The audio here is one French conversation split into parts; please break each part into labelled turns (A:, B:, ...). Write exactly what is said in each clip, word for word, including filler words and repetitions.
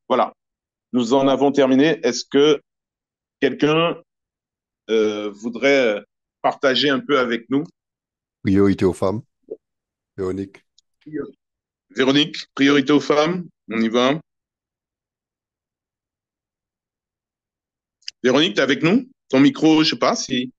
A: Voilà, nous en avons terminé. Est-ce que quelqu'un euh, voudrait partager un peu avec nous?
B: Priorité aux femmes, Véronique.
A: Véronique, priorité aux femmes, on y va. Véronique, t'es avec nous? Ton micro, je sais pas si.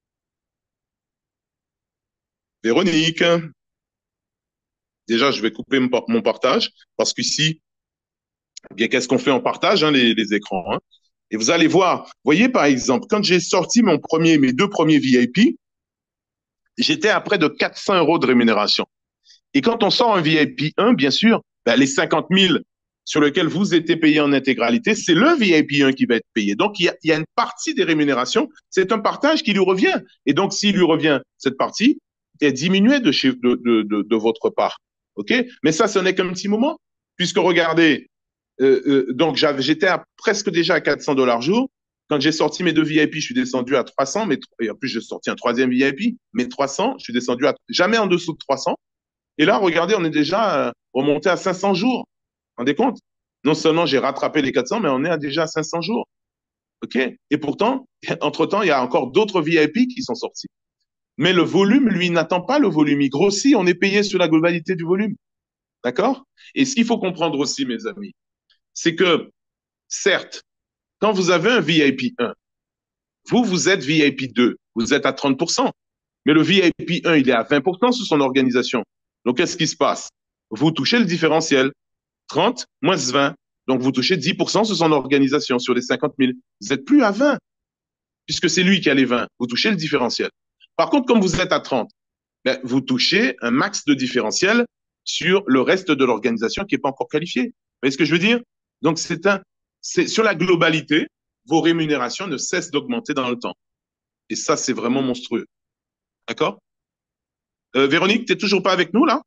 A: Véronique, déjà, je vais couper mon mon partage parce qu'ici, eh bien, qu'est-ce qu'on fait en partage, hein, les, les écrans, hein? Et vous allez voir, voyez par exemple, quand j'ai sorti mon premier, mes deux premiers V I P, j'étais à près de quatre cents euros de rémunération. Et quand on sort un V I P un, bien sûr, ben, les cinquante mille sur lesquels vous étiez payé en intégralité, c'est le V I P un qui va être payé. Donc, il y a, il y a une partie des rémunérations, c'est un partage qui lui revient. Et donc, s'il lui revient cette partie, est diminuée de, chez, de, de, de, de votre part. OK? Mais ça, ce n'est qu'un petit moment. Puisque regardez, euh, euh, donc j'étais à presque déjà à quatre cents dollars jour. Quand j'ai sorti mes deux V I P, je suis descendu à trois cents, mais, et en plus, j'ai sorti un troisième V I P, mais trois cents, je suis descendu à jamais en dessous de trois cents. Et là, regardez, on est déjà euh, remonté à cinq cents jours. Vous vous rendez compte? Non seulement j'ai rattrapé les quatre cents, mais on est à déjà à cinq cents jours. OK? Et pourtant, entre-temps, il y a encore d'autres V I P qui sont sortis. Mais le volume, lui, n'attend pas le volume. Il grossit, on est payé sur la globalité du volume. D'accord? Et ce qu'il faut comprendre aussi, mes amis, c'est que, certes, quand vous avez un V I P un, vous, vous êtes V I P deux, vous êtes à trente pour cent. Mais le V I P un, il est à vingt pour cent sur son organisation. Donc, qu'est-ce qui se passe? Vous touchez le différentiel. trente moins vingt. Donc, vous touchez dix pour cent sur son organisation, sur les cinquante mille. Vous n'êtes plus à vingt, puisque c'est lui qui a les vingt. Vous touchez le différentiel. Par contre, comme vous êtes à trente, ben, vous touchez un max de différentiel sur le reste de l'organisation qui n'est pas encore qualifié. Vous voyez ce que je veux dire? Donc, c'est un, c'est sur la globalité, vos rémunérations ne cessent d'augmenter dans le temps. Et ça, c'est vraiment monstrueux. D'accord? Euh, Véronique, tu n'es toujours pas avec nous, là?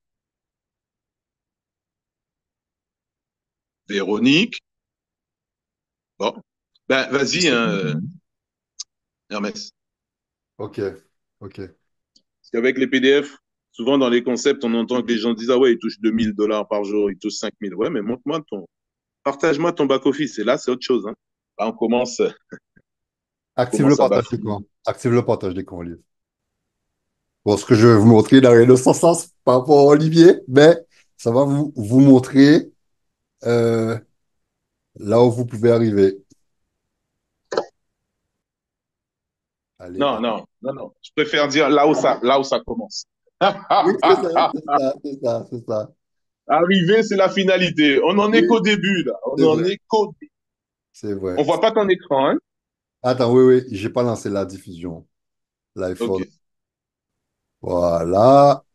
A: Véronique? Bon. Ben, vas-y, hein, Hermès.
B: Ok, ok.
A: Parce qu'avec les P D F, souvent dans les concepts, on entend que les gens disent ah ouais, ils touchent deux mille dollars par jour, ils touchent cinq mille. Ouais, mais montre-moi ton, partage-moi ton back-office. Et là, c'est autre chose, hein. Là, on commence, on
B: Active le
A: commence à
B: partage
A: bafouiller.
B: d'écran. Active le partage d'écran, Olivier. Bon, ce que je vais vous montrer n'a rien de sans sens par rapport à Olivier, mais ça va vous, vous montrer euh, là où vous pouvez arriver. Allez,
A: Non,
B: hop.
A: non, non, non. Je préfère dire là où ça, là où ça commence.
B: Oui, c'est ça, c'est ça, c'est ça, c'est ça.
A: Arriver, c'est la finalité. On n'en est
B: Oui,
A: qu'au début, là. On
B: c'est
A: n'en
B: vrai,
A: est qu'au début.
B: c'est
A: On
B: vrai.
A: voit pas ton écran, hein?
B: Attends, oui, oui, j'ai pas lancé la diffusion.
A: OK.
B: L'iPhone. Voilà,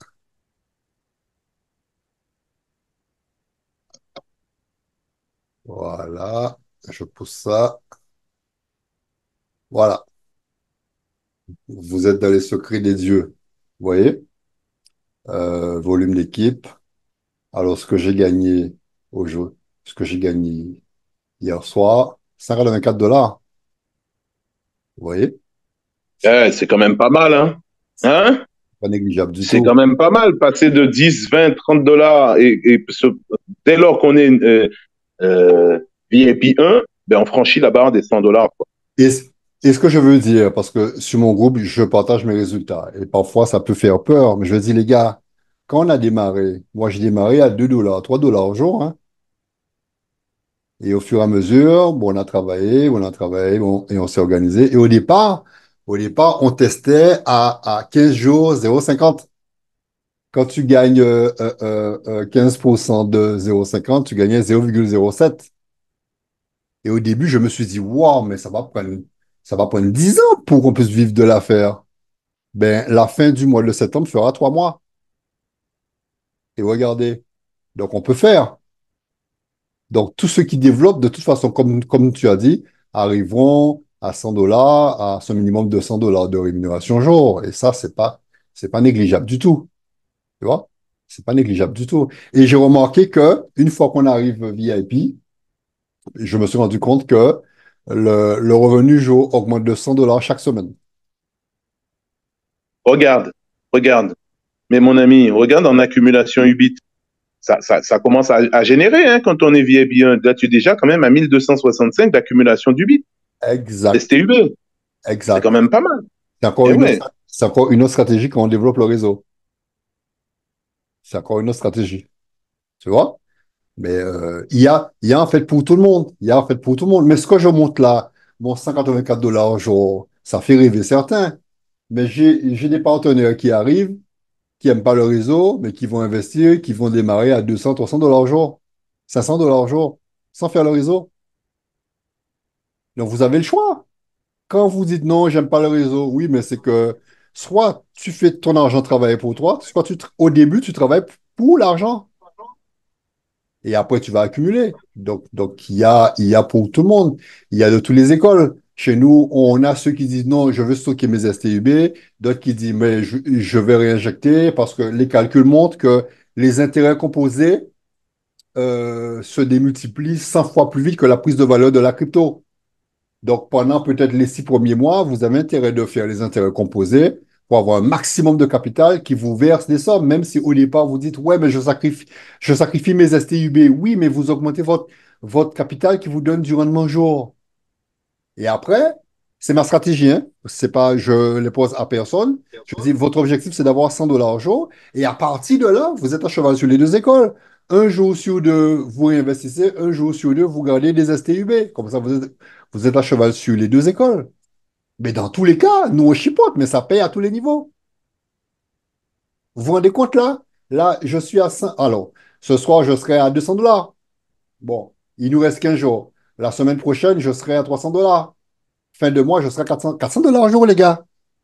B: voilà. Je pousse ça. Voilà. Vous êtes dans les secrets des dieux. Vous voyez? Euh, volume d'équipe. Alors, ce que j'ai gagné au jeu, ce que j'ai gagné hier soir, cent quatre-vingt-quatre dollars. Vous voyez? C'est
A: Eh, c'est quand même pas mal, hein? Hein?
B: pas négligeable du
A: C'est
B: tout.
A: quand même pas mal. Passer de dix, vingt, trente dollars et, et ce- dès lors qu'on est euh, euh, V I P un, ben on franchit la barre des cent dollars, quoi.
B: Et, c- et ce que je veux dire, parce que sur mon groupe, je partage mes résultats. Et parfois, ça peut faire peur. Mais je dis, les gars, quand on a démarré, moi, j'ai démarré à deux dollars, trois dollars au jour, hein. Et au fur et à mesure, bon, on a travaillé, on a travaillé, bon, et on s'est organisé. Et au départ, au départ, on testait à, à quinze jours, zéro virgule cinquante. Quand tu gagnes euh, euh, euh, euh, quinze pour cent de zéro virgule cinquante, tu gagnais zéro virgule zéro sept. Et au début, je me suis dit, waouh, mais ça va prendre, ça va prendre dix ans pour qu'on puisse vivre de l'affaire. Ben, la fin du mois de septembre fera trois mois. Et regardez, donc on peut faire. Donc, tous ceux qui développent, de toute façon, comme, comme tu as dit, arriveront à cent dollars, à ce minimum de cent dollars de rémunération jour. Et ça, c'est pas, c'est pas négligeable du tout. Tu vois? C'est pas négligeable du tout. Et j'ai remarqué que une fois qu'on arrive V I P, je me suis rendu compte que le, le revenu jour augmente de cent dollars chaque semaine.
A: Regarde, regarde. Mais mon ami, regarde en accumulation Ubit. ça, ça, ça commence à, à générer, hein, quand on est V I P un. Là, tu es déjà quand même à mille deux cent soixante-cinq d'accumulation du bit.
B: Exact,
A: S T U B, c'est quand
B: exact.
A: même pas mal.
B: C'est encore
A: Et
B: une autre,
A: ouais.
B: c'est encore une autre stratégie quand on développe le réseau. C'est encore une autre stratégie. Tu vois? Mais euh, il y a, il y a en fait pour tout le monde. Il y a en fait pour tout le monde. Mais ce que je monte là, mon cent quatre-vingt-quatre dollars au jour, ça fait rêver certains. Mais j'ai, j'ai des partenaires qui arrivent, qui n'aiment pas le réseau, mais qui vont investir, qui vont démarrer à deux cents, trois cents dollars au jour, cinq cents dollars au jour, sans faire le réseau. Donc vous avez le choix. Quand vous dites non, j'aime pas le réseau, oui, mais c'est que soit tu fais ton argent travailler pour toi, soit tu, tra- au début, tu travailles pour l'argent. Et après, tu vas accumuler. Donc, donc il y a, il y a pour tout le monde. Il y a de toutes les écoles. Chez nous, on a ceux qui disent non, je veux stocker mes S T U B, d'autres qui disent mais je, je vais réinjecter parce que les calculs montrent que les intérêts composés euh, se démultiplient cent fois plus vite que la prise de valeur de la crypto. Donc, pendant peut-être les six premiers mois, vous avez intérêt de faire les intérêts composés pour avoir un maximum de capital qui vous verse des sommes, même si au départ, vous dites, ouais, mais je sacrifie, je sacrifie mes S T U B. Oui, mais vous augmentez votre, votre capital qui vous donne du rendement jour. Et après, c'est ma stratégie, hein. C'est pas, je les pose à personne. Je dis, votre objectif, c'est d'avoir cent dollars au jour. Et à partir de là, vous êtes à cheval sur les deux écoles. Un jour sur deux, vous réinvestissez. Un jour sur deux, vous gardez des S T U B. Comme ça, vous êtes, vous êtes à cheval sur les deux écoles. Mais dans tous les cas, nous, on chipote, mais ça paye à tous les niveaux. Vous vous rendez compte là? Là, je suis à cent. Alors, ce soir, je serai à deux cents dollars. Bon, il nous reste quinze jours. La semaine prochaine, je serai à trois cents dollars. Fin de mois, je serai à quatre cents, quatre cents dollars jour, les gars.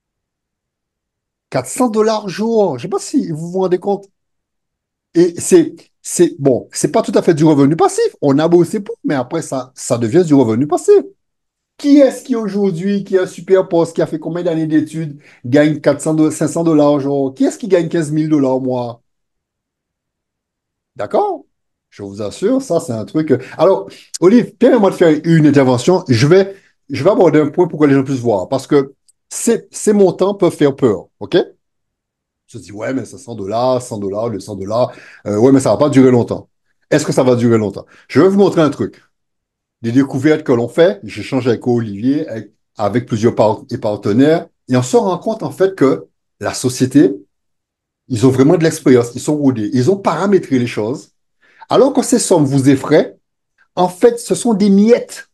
B: quatre cents dollars jour. Je ne sais pas si vous vous rendez compte. Et c'est, c'est, bon, c'est pas tout à fait du revenu passif. On a bossé pour, mais après, ça, ça devient du revenu passif. Qui est-ce qui aujourd'hui, qui a un super poste, qui a fait combien d'années d'études, gagne quatre cents, do- cinq cents dollars jour? Qui est-ce qui gagne quinze mille dollars au mois? D'accord? Je vous assure, ça, c'est un truc. Alors, Olive, permets-moi de faire une intervention. Je vais, je vais aborder un point pour que les gens puissent voir. Parce que ces, ces montants peuvent faire peur. OK? Je dis, ouais, mais c'est cent dollars, cent dollars, deux cents dollars. Euh, ouais, mais ça va pas durer longtemps. Est-ce que ça va durer longtemps? Je vais vous montrer un truc. Des découvertes que l'on fait. J'échange avec Olivier, avec, avec plusieurs par- et partenaires. Et on se rend compte, en fait, que la société, ils ont vraiment de l'expérience. Ils sont rodés. Ils ont paramétré les choses. Alors que ces sommes vous effraient, en fait, ce sont des miettes.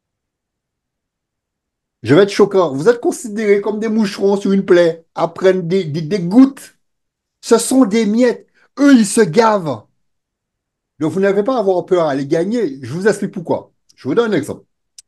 B: Je vais être choquant. Vous êtes considérés comme des moucherons sur une plaie à prendre des, des, des gouttes. Ce sont des miettes. Eux, ils se gavent. Donc, vous n'avez pas à avoir peur à les gagner. Je vous explique pourquoi. Je vous donne un exemple.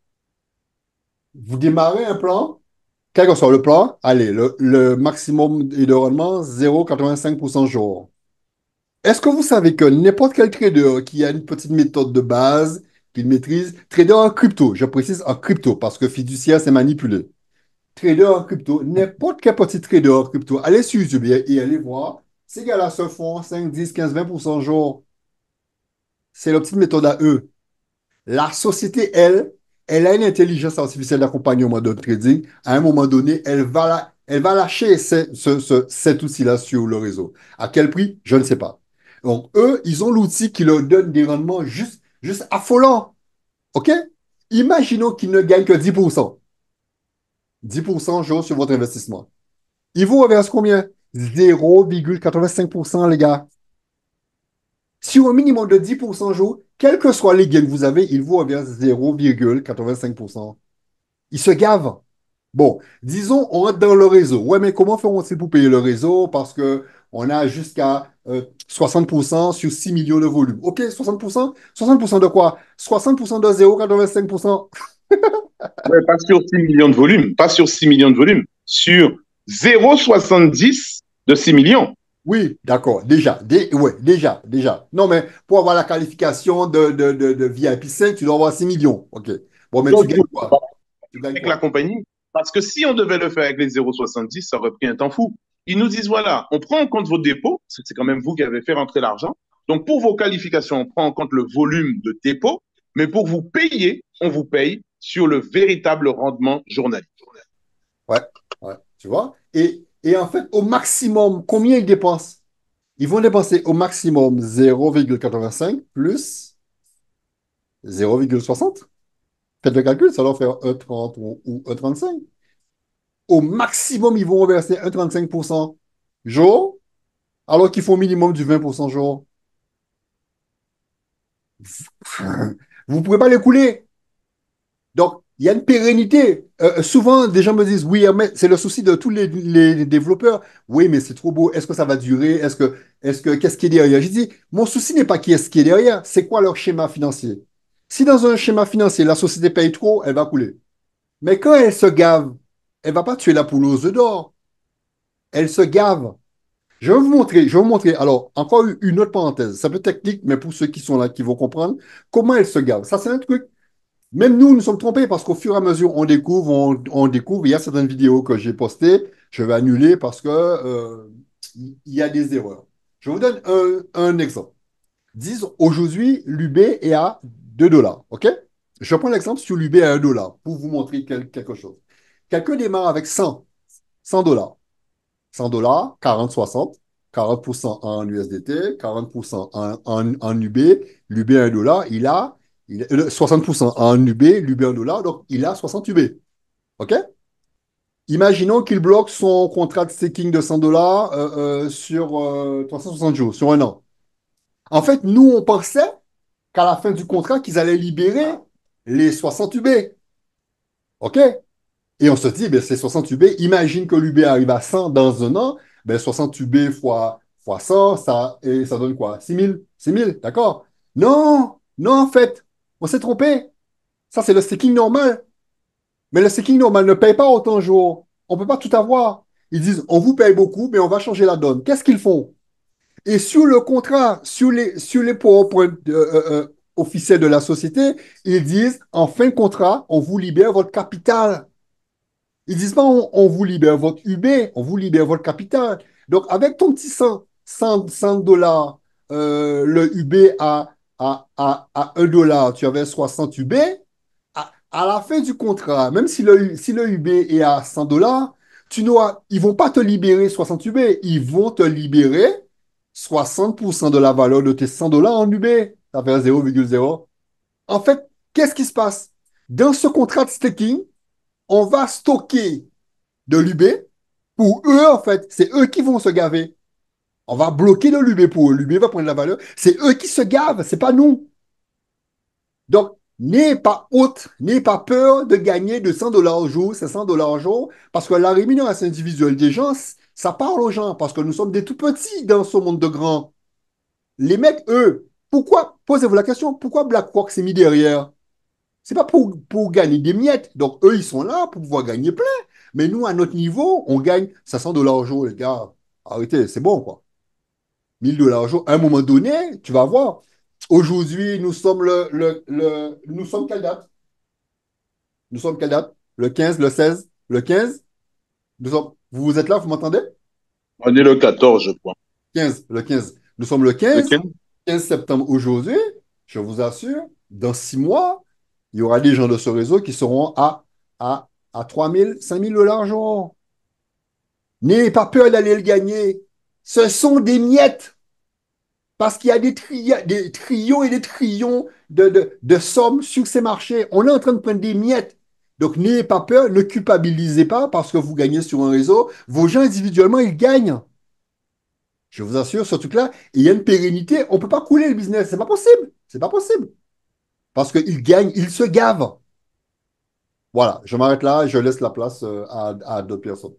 B: Vous démarrez un plan, quel que soit le plan, allez, le, le maximum de rendement, zéro virgule quatre-vingt-cinq pour cent jour. Est-ce que vous savez que n'importe quel trader qui a une petite méthode de base, qu'il maîtrise, trader en crypto, je précise en crypto parce que fiduciaire, c'est manipulé. Trader en crypto, n'importe quel petit trader en crypto, allez sur YouTube et, et allez voir. Ces gars-là se font cinq, dix, quinze, vingt pour cent jour. C'est leur petite méthode à eux. La société, elle, elle a une intelligence artificielle d'accompagnement de trading. À un moment donné, elle va, la- elle va lâcher ce- ce- ce- cet outil-là sur le réseau. À quel prix? Je ne sais pas. Donc, eux, ils ont l'outil qui leur donne des rendements juste, juste affolants. OK? Imaginons qu'ils ne gagnent que dix pour cent. dix pour cent jour sur votre investissement. Ils vous reversent combien? zéro virgule quatre-vingt-cinq pour cent, les gars. Sur un minimum de dix pour cent jour, quels que soient les gains que vous avez, ils vous reversent zéro virgule quatre-vingt-cinq pour cent. Ils se gavent. Bon, disons, on rentre dans le réseau. Ouais, mais comment feront-ils pour payer le réseau? Parce que on a jusqu'à euh, soixante pour cent sur six millions de volume. OK, soixante pour cent? soixante pour cent de quoi? soixante pour cent de zéro virgule quatre-vingt-cinq pour cent.
A: Ouais, pas sur six millions de volume, pas sur six millions de volume, sur zéro virgule soixante-dix de six millions.
B: Oui, d'accord. Déjà, dé- ouais, déjà, déjà. Non, mais pour avoir la qualification de, de, de, de V I P cinq, tu dois avoir six millions. OK. Bon, mais tu
A: Donc,
B: gagnes
A: vous,
B: quoi? Tu gagnes
A: avec la
B: quoi?
A: compagnie, parce que si on devait le faire avec les zéro virgule soixante-dix, ça aurait pris un temps fou. Ils nous disent, voilà, on prend en compte vos dépôts, parce que c'est quand même vous qui avez fait rentrer l'argent. Donc, pour vos qualifications, on prend en compte le volume de dépôt, mais pour vous payer, on vous paye sur le véritable rendement journalier.
B: Ouais, ouais, tu vois? Et, et en fait, au maximum, combien ils dépensent? Ils vont dépenser au maximum zéro virgule quatre-vingt-cinq plus zéro virgule soixante. Faites le calcul, ça leur fait un virgule trente ou, ou un virgule trente-cinq. Au maximum, ils vont reverser un virgule trente-cinq pour cent jour, alors qu'il faut au minimum du vingt pour cent jour. Vous ne pouvez pas les couler. Donc, il y a une pérennité. Euh, souvent, des gens me disent, oui, mais c'est le souci de tous les, les développeurs. Oui, mais c'est trop beau. Est-ce que ça va durer? Est-ce que, est-ce que, qu'est-ce qui est derrière? J'ai dit, mon souci n'est pas qui est-ce qui est derrière, c'est quoi leur schéma financier. Si dans un schéma financier, la société paye trop, elle va couler. Mais quand elle se gave, elle va pas tuer la poule aux œufs d'or. Elle se gave. Je vais vous montrer, je vais vous montrer. Alors, encore une autre parenthèse. C'est un peu technique, mais pour ceux qui sont là, qui vont comprendre, comment elle se gave. Ça, c'est un truc. Même nous, nous sommes trompés parce qu'au fur et à mesure, on découvre, on, on découvre. Il y a certaines vidéos que j'ai postées, je vais annuler parce que euh, il y a des erreurs. Je vous donne un, un exemple. Disons, aujourd'hui, l'U B est à deux dollars. OK? Je prends l'exemple sur l'U B à un dollar pour vous montrer quel- quelque chose. Quelqu'un démarre avec cent, cent dollars. cent dollars, quarante soixante, quarante pour cent en U S D T, quarante pour cent en, en, en U B, l'U B à un dollar, il a il, euh, soixante pour cent en U B, l'U B un dollar, donc il a soixante U B. OK? Imaginons qu'il bloque son contrat de staking de cent dollars euh, euh, sur euh, trois cent soixante jours, sur un an. En fait, nous, on pensait qu'à la fin du contrat, qu'ils allaient libérer les soixante U B. OK? Et on se dit, ben, c'est soixante U B. Imagine que l'U B arrive à cent dans un an. Ben, soixante U B fois, fois cent, ça, et ça donne quoi? six mille. six mille, d'accord? Non, non, en fait, on s'est trompé. Ça, c'est le staking normal. Mais le staking normal ne paye pas autant de jours. On ne peut pas tout avoir. Ils disent, on vous paye beaucoup, mais on va changer la donne. Qu'est-ce qu'ils font? Et sur le contrat, sur les, sur les PowerPoint euh, euh, euh, officiels de la société, ils disent, en fin de contrat, on vous libère votre capital. Ils disent pas on, on vous libère votre U B, on vous libère votre capital. Donc, avec ton petit cent, cent, cent dollars, euh, le U B à, à, à, à un dollar, tu avais soixante U B. À, à la fin du contrat, même si le, si le U B est à cent dollars, tu n'auras, ils vont pas te libérer soixante U B, ils vont te libérer soixante pour cent de la valeur de tes cent dollars en U B. Ça fait zéro virgule zéro. En fait, qu'est-ce qui se passe? Dans ce contrat de staking, on va stocker de l'U B. Pour eux, en fait, c'est eux qui vont se gaver. On va bloquer de l'U B pour eux. L'U B va prendre la valeur. C'est eux qui se gavent, c'est pas nous. Donc, n'ayez pas honte, n'ayez pas peur de gagner deux cents dollars au jour, cinq cents dollars au jour, parce que la rémunération individuelle des gens, ça parle aux gens, parce que nous sommes des tout petits dans ce monde de grands. Les mecs, eux, pourquoi, posez-vous la question, pourquoi BlackRock s'est mis derrière? C'est pas pour, pour gagner des miettes. Donc, eux, ils sont là pour pouvoir gagner plein. Mais nous, à notre niveau, on gagne cinq cents dollars au jour, les gars. Arrêtez, c'est bon, quoi. mille dollars au jour. À un moment donné, tu vas voir. Aujourd'hui, nous sommes le, le, le- nous sommes quelle date? Nous sommes quelle date? Le quinze, le seize, le quinze? Nous sommes, vous, vous êtes là, vous m'entendez?
A: On est le quatorze, je crois.
B: quinze, le quinze. Nous sommes le
A: Le
B: quinze,
A: quinze.
B: quinze septembre aujourd'hui. Je vous assure, dans six mois, il y aura des gens de ce réseau qui seront à, à, à trois mille, cinq mille dollars jour. N'ayez pas peur d'aller le gagner. Ce sont des miettes. Parce qu'il y a des, tri des trillions et des trillions de, de, de sommes sur ces marchés. On est en train de prendre des miettes. Donc, n'ayez pas peur, ne culpabilisez pas parce que vous gagnez sur un réseau. Vos gens individuellement, ils gagnent. Je vous assure, ce truc-là, il y a une pérennité. On ne peut pas couler le business. C'est pas possible. C'est pas possible. Parce qu'ils gagnent, ils se gavent. Voilà, je m'arrête là et je laisse la place euh, à, à d'autres personnes.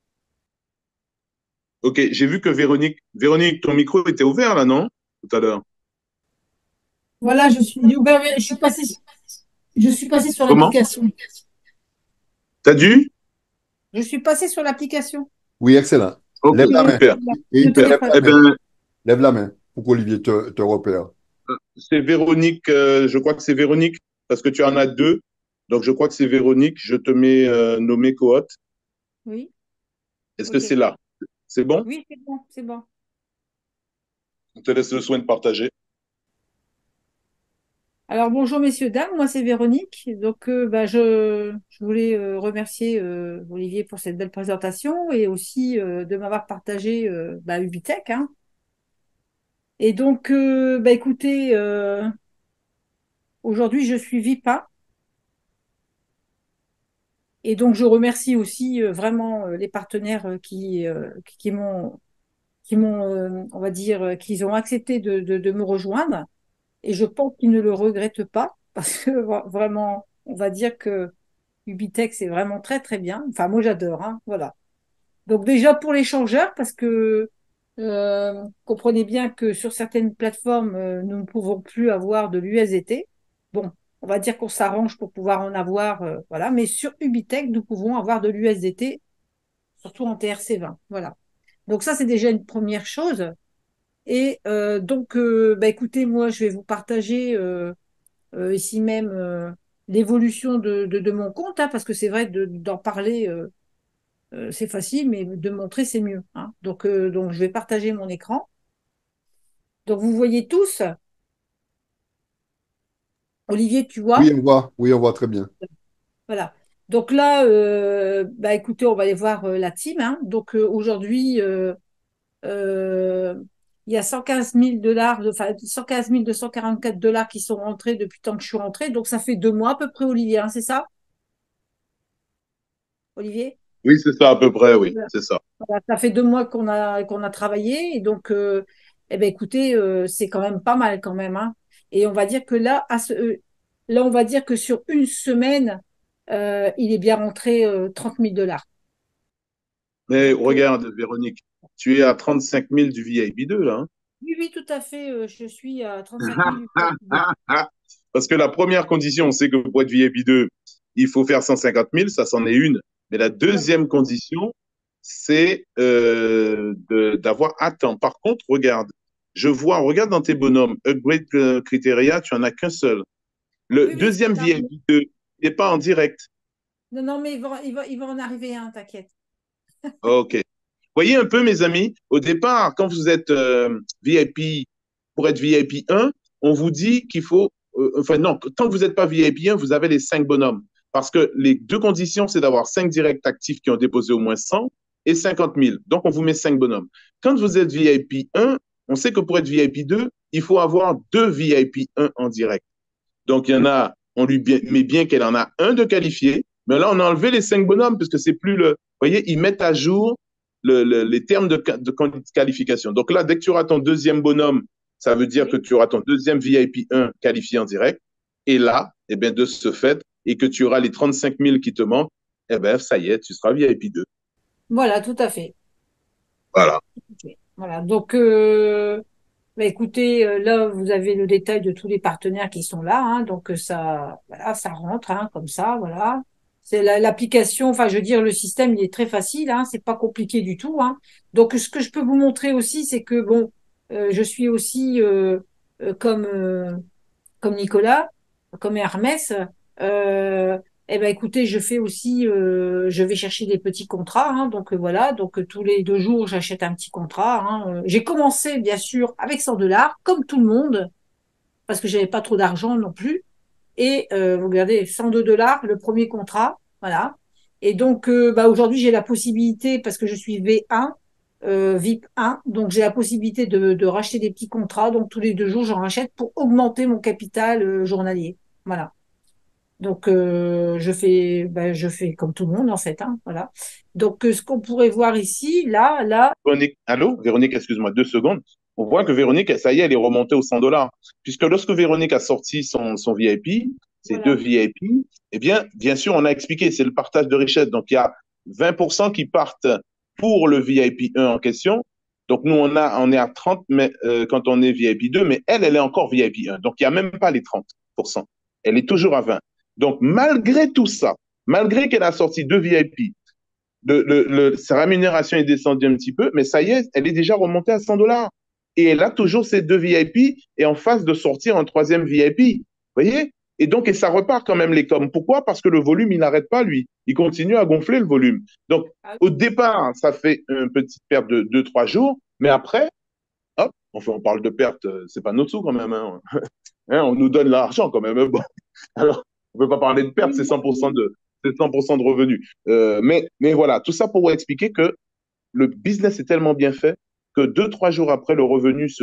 A: Ok, j'ai vu que Véronique, Véronique, ton micro était ouvert là, non? Tout à l'heure.
C: Voilà, je suis, ben, je suis passée, je suis passée sur
A: Comment?
C: l'application.
A: T'as dû?
C: Je suis passée sur l'application.
B: Oui, excellent.
A: Ok,
B: Lève la main.
A: super,
B: Et,
C: Je
B: et
C: te
A: super.
B: lève
C: laisse.
B: la
A: Eh
B: main.
A: ben,
B: Lève la main pour qu'Olivier te, te repère.
A: c'est Véronique, euh, je crois que c'est Véronique, parce que tu en as deux. Donc, je crois que c'est Véronique. Je te mets euh, nommé cohorte.
C: Oui,
A: Est-ce que
C: ok.
A: c'est là? C'est bon?
C: Oui, c'est bon, c'est bon.
A: On te laisse le soin de partager.
C: Alors, bonjour messieurs, dames, moi c'est Véronique. Donc, euh, bah, je, je voulais euh, remercier euh, Olivier pour cette belle présentation et aussi euh, de m'avoir partagé euh, bah, Ubitech, hein. Et donc, euh, bah, écoutez, euh, aujourd'hui, je suis V I P un. Et donc, je remercie aussi euh, vraiment euh, les partenaires euh, qui, euh, qui m'ont, qui m'ont, euh, on va dire, euh, qu'ils ont accepté de, de, de me rejoindre. Et je pense qu'ils ne le regrettent pas parce que vra- vraiment, on va dire que Ubitech, c'est vraiment très, très bien. Enfin, moi, j'adore, hein, voilà. Donc déjà pour l'échangeur, parce que euh, comprenez bien que sur certaines plateformes, euh, nous ne pouvons plus avoir de l'U S D T. Bon, on va dire qu'on s'arrange pour pouvoir en avoir, euh, voilà. Mais sur Ubitech, nous pouvons avoir de l'U S D T, surtout en T R C vingt. Voilà. Donc ça, c'est déjà une première chose. Et euh, donc, euh, bah, écoutez, moi, je vais vous partager euh, euh, ici même euh, l'évolution de, de, de mon compte, hein, parce que c'est vrai de- d'en parler. Euh, euh, c'est facile, mais de montrer, c'est mieux, hein. Donc, euh, donc, je vais partager mon écran. Donc, vous voyez tous. Olivier, tu
B: Oui,
C: vois?
B: on voit, oui, on voit très bien.
C: Voilà. Donc là, euh, bah, écoutez, on va aller voir euh, la team, hein. Donc euh, aujourd'hui, euh, euh, il y a cent quinze mille dollars, enfin cent quinze mille deux cent quarante-quatre dollars qui sont rentrés depuis tant que je suis rentrée. Donc ça fait deux mois à peu près, Olivier, hein, c'est ça, Olivier?
A: Oui, c'est ça à peu près, oui, c'est ça.
C: Voilà, ça fait deux mois qu'on a, qu'on a travaillé. Et donc, euh, eh ben, écoutez, euh, c'est quand même pas mal quand même, hein. Et on va dire que là, à ce, euh, là, on va dire que sur une semaine, euh, il est bien rentré euh, trente mille dollars.
A: Mais
C: Donc, euh,
A: regarde, Véronique, tu es à trente-cinq mille du V I P deux, là.
C: oui, oui, tout à fait. Euh, je suis à trente-cinq mille du
A: Hein.
C: P I B.
A: Parce que la première condition, on sait que pour être V I P deux, il faut faire cent cinquante mille, ça c'en est une. Mais la
C: Ouais,
A: deuxième condition, c'est euh, de- d'avoir atteint. Par contre, regarde, je vois, regarde dans tes bonhommes, upgrade euh, criteria, tu en as qu'un seul. Le
C: oui, oui, c'est
A: deuxième
C: ça.
A: V I P deux n'est pas en direct.
C: Non, non, mais il va, il va, il va en arriver un, t'inquiète.
A: OK. Voyez un peu, mes amis, au départ, quand vous êtes euh, V I P, pour être V I P un, on vous dit qu'il faut, euh, enfin non, tant que vous n'êtes pas V I P un, vous avez les cinq bonhommes. Parce que les deux conditions, c'est d'avoir cinq directs actifs qui ont déposé au moins cent et cinquante mille. Donc, on vous met cinq bonhommes. Quand vous êtes V I P un, on sait que pour être V I P deux, il faut avoir deux V I P un en direct. Donc, il y en a, on lui met bien qu'elle en a un de qualifié, mais là, on a enlevé les cinq bonhommes parce que c'est plus le. Vous voyez, ils mettent à jour le, le, les termes de, de qualification. Donc là, dès que tu auras ton deuxième bonhomme, ça veut dire que
C: Oui.
A: tu auras ton deuxième V I P un qualifié en direct. Et là, eh bien, de ce fait, et que tu auras les trente-cinq mille qui te manquent, eh bien, ça y est, tu seras V I P deux.
C: Voilà, tout à fait.
A: Voilà.
C: Ok. Voilà. Donc, euh, bah, écoutez, euh, là, vous avez le détail de tous les partenaires qui sont là, hein. Donc, euh, ça, voilà, ça rentre, hein, comme ça, voilà. C'est la- l'application, enfin, je veux dire, le système, il est très facile, hein. C'est pas compliqué du tout, hein. Donc, ce que je peux vous montrer aussi, c'est que, bon, euh, je suis aussi, euh, euh, comme, euh, comme Nicolas, comme Hermès, euh, eh ben écoutez, je fais aussi, euh, je vais chercher des petits contrats, hein. Donc euh, voilà, donc euh, tous les deux jours, j'achète un petit contrat, hein. Euh, J'ai commencé bien sûr avec cent dollars, comme tout le monde, parce que j'avais pas trop d'argent non plus. Et euh, vous regardez, cent deux dollars, le premier contrat, voilà. Et donc euh, bah, aujourd'hui, j'ai la possibilité, parce que je suis V un, euh, V I P un, donc j'ai la possibilité de, de racheter des petits contrats. Donc tous les deux jours, j'en rachète pour augmenter mon capital euh, journalier. Voilà. Donc euh, je fais, ben, je fais comme tout le monde en fait, hein, voilà. Donc euh, ce qu'on pourrait voir ici, là, là,
A: Véronique, allô? Véronique, excuse-moi, deux secondes. On voit que Véronique, ça y est, elle est remontée aux cent dollars. Puisque lorsque Véronique a sorti son, son V I P, ses deux
C: voilà.
A: V I P, eh bien, bien sûr, on a expliqué, c'est le partage de richesse. Donc, il y a vingt pour cent qui partent pour le V I P un en question. Donc, nous, on, a, on est à trente mais, euh, quand on est V I P deux, mais elle, elle est encore V I P un. Donc, il n'y a même pas les trente pour cent. Elle est toujours à vingt. Donc, malgré tout ça, malgré qu'elle a sorti deux V I P, le, le, le, sa rémunération est descendue un petit peu, mais ça y est, elle est déjà remontée à cent dollars. Et elle a toujours ses deux V I P et en face de sortir un troisième V I P. Vous voyez? Et donc, et ça repart quand même les coms. Pourquoi? Parce que le volume, il n'arrête pas, lui. Il continue à gonfler le volume. Donc,
C: Ah,
A: au départ, ça fait une petite perte de deux trois jours, mais après, hop, enfin, on parle de perte, c'est pas notre sou quand même. Hein. Hein, on nous donne l'argent quand même. Bon. Alors, on ne peut pas parler de perte,
C: oui,
A: c'est
C: oui,
A: cent pour cent
C: oui.
A: de, c'est cent pour cent de revenus. Euh, mais, mais voilà, tout ça pour vous expliquer que le business est tellement bien fait que deux, trois jours après, le revenu se,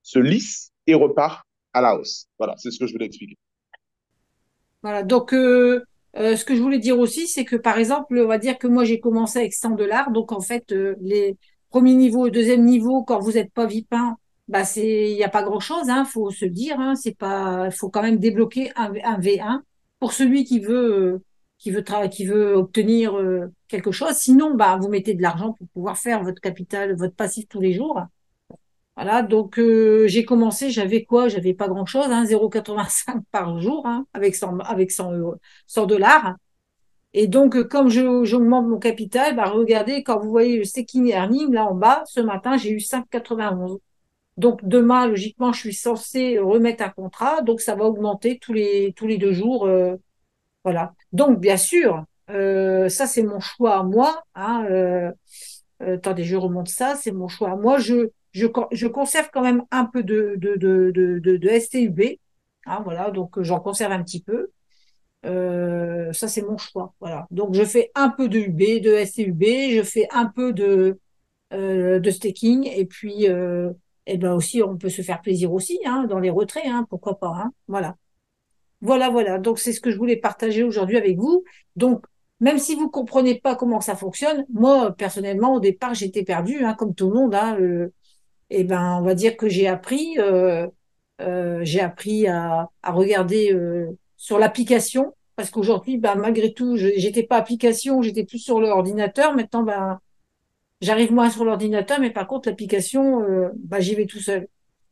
A: se lisse et repart à la hausse. Voilà, c'est ce que je voulais expliquer.
C: Voilà. Donc, euh, euh, ce que je voulais dire aussi, c'est que par exemple, on va dire que moi j'ai commencé avec cent dollars. Donc, en fait, euh, les premiers niveaux et deuxième niveau, quand vous n'êtes pas vipin, bah c'est, il n'y a pas grand-chose, hein, faut se dire. Hein, c'est pas, il faut quand même débloquer un, un V un pour celui qui veut, euh, qui veut tra- qui veut obtenir euh, quelque chose. Sinon, bah vous mettez de l'argent pour pouvoir faire votre capital, votre passif tous les jours. Voilà, donc euh, j'ai commencé, j'avais quoi? J'avais pas grand-chose, hein, zéro virgule quatre-vingt-cinq par jour, hein, avec cent, avec cent euros, cent dollars. Et donc, euh, comme je, j'augmente mon capital, bah, regardez, quand vous voyez le staking earning, là en bas, ce matin, j'ai eu cinq virgule quatre-vingt-onze. Donc, demain, logiquement, je suis censée remettre un contrat, donc ça va augmenter tous les, tous les deux jours. Euh, voilà. Donc, bien sûr, euh, ça, c'est mon choix à moi. Hein, euh, euh, attendez, je remonte ça, c'est mon choix. Moi, je, je, je conserve quand même un peu de, de, de, de, de, de S T U B. Hein, voilà, donc euh, j'en conserve un petit peu. Euh, ça, c'est mon choix. Voilà. Donc, je fais un peu de U B, de S T U B, je fais un peu de, euh, de staking, et puis, euh, et ben aussi, on peut se faire plaisir aussi, hein, dans les retraits, hein, pourquoi pas, hein. Voilà. Voilà, voilà. Donc, c'est ce que je voulais partager aujourd'hui avec vous. Donc, même si vous comprenez pas comment ça fonctionne, moi, personnellement, au départ, j'étais perdue, hein, comme tout le monde. Hein, euh, et ben, on va dire que j'ai appris, euh, euh, j'ai appris à, à regarder euh, sur l'application, parce qu'aujourd'hui, ben, malgré tout, je, j'étais pas application, j'étais plus sur l'ordinateur. Maintenant, ben, j'arrive moins sur l'ordinateur, mais par contre, l'application, euh, ben, j'y vais tout seul.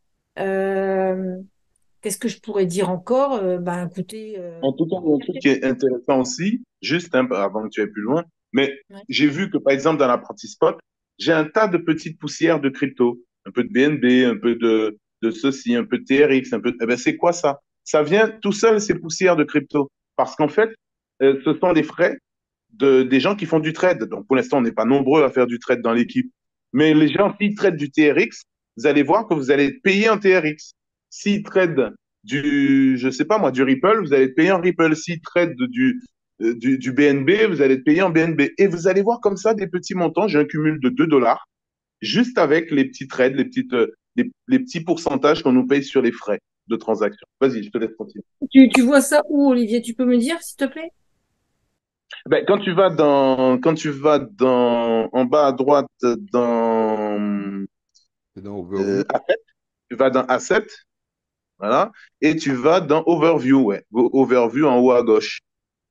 C: Euh, Qu'est-ce que je pourrais dire encore? Euh, ben, écoutez. Euh,
A: En tout cas, il y a un truc qui est intéressant aussi, juste hein, avant que tu ailles plus loin, mais
C: ouais.
A: j'ai vu que par exemple dans la partie spot, j'ai un tas de petites poussières de crypto, un peu de B N B, un peu de, de ceci, un peu de T R X, un peu de... Eh ben, c'est quoi ça? Ça vient tout seul, ces poussières de crypto. Parce qu'en fait, euh, ce sont les frais de, des gens qui font du trade. Donc pour l'instant, on n'est pas nombreux à faire du trade dans l'équipe. Mais les gens, s'ils traitent du T R X, vous allez voir que vous allez être payé en T R X. S'ils traitent du, je sais pas moi, du Ripple, vous allez être payé en Ripple. S'ils traitent du, euh, du, du B N B, vous allez être payé en B N B. Et vous allez voir comme ça des petits montants. J'ai un cumul de deux dollars juste avec les petits trades, les, petites, euh, les, les petits pourcentages qu'on nous paye sur les frais de transaction. Vas-y, je te laisse continuer.
C: Tu, tu vois ça où, Olivier? Tu peux me dire, s'il te plaît?
A: Ben, quand tu vas dans, quand tu vas dans, en bas à droite, dans,
B: C'est dans
A: euh,
B: Overview.
A: Asset, tu vas dans Asset, voilà, et tu vas dans Overview, ouais, Overview en haut à gauche,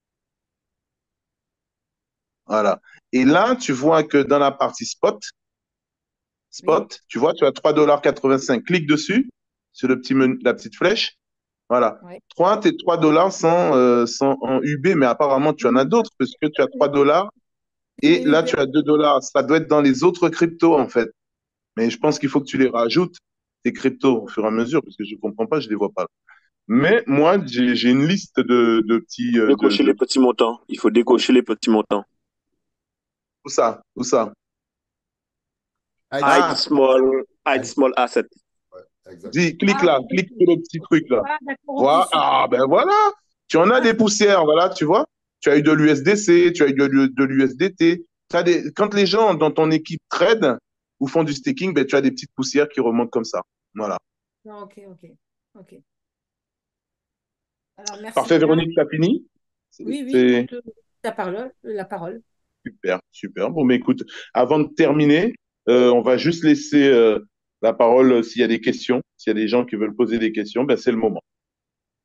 A: voilà. Et là, tu vois que dans la partie spot,
C: Oui.
A: spot, tu vois, tu as trois virgule quatre-vingt-cinq dollars. Clique dessus, sur le petit menu, la petite flèche, voilà.
C: Ouais.
A: trois, tes trois dollars sont, euh, sont en U B, mais apparemment, tu en as d'autres, parce que tu as trois dollars, et
C: Les
A: là,
C: U B.
A: tu as deux dollars. Ça doit être dans les autres cryptos, en fait. Mais je pense
C: Ouais.
A: qu'il faut que tu les rajoutes, tes cryptos, au fur et à mesure, parce que je ne comprends pas, je ne les vois pas. Mais moi, j'ai j'ai une liste de, de petits. Euh, de,
D: Décocher
A: de...
D: les petits montants. Il faut décocher les petits montants.
A: Où ça? Où ça?
B: Hide
D: Hide
A: Ah,
B: small.
D: small, hide
B: Hide-
D: small asset.
B: ouais, exact.
A: dis, clique
C: Ah,
A: là,
C: ok.
A: clique sur le petit truc là.
C: Ah, d'accord, ok,
A: Voilà.
C: super.
A: Ah, ben voilà. Tu en as
C: Ah,
A: des poussières, voilà, tu vois. Tu as eu de l'U S D C, tu as eu de, l'U- de l'U S D T. Tu as des... Quand les gens dans ton équipe trade ou font du staking, ben, tu as des petites poussières qui remontent comme ça. Voilà.
C: non, ok, ok, ok. Alors, merci
A: Parfait,
C: bien.
A: Véronique, t'as fini? C'est
C: Oui, oui,
A: c'est
C: écoute, euh, la parole, la parole.
A: super, super. Bon, mais écoute, avant de terminer, euh, on va juste laisser euh, la parole euh, s'il y a des questions. S'il y a des gens qui veulent poser des questions, ben, c'est le moment.